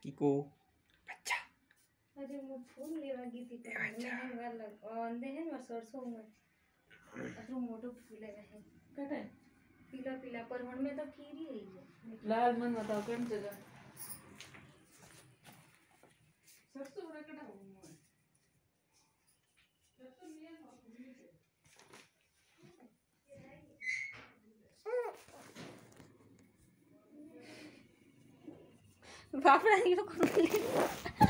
कीको बच्चा अरे मैं फूल लेवा गई थी तो मैं वाला अंदे है ना सरसों में अरे मोटो फूल है कटे पीला पीला परवण में तो कीरी है लाल मन बताओ कौन जगह सरसों बड़ा कटा हुआ है सरसों लिया ना बाप रे ये कौन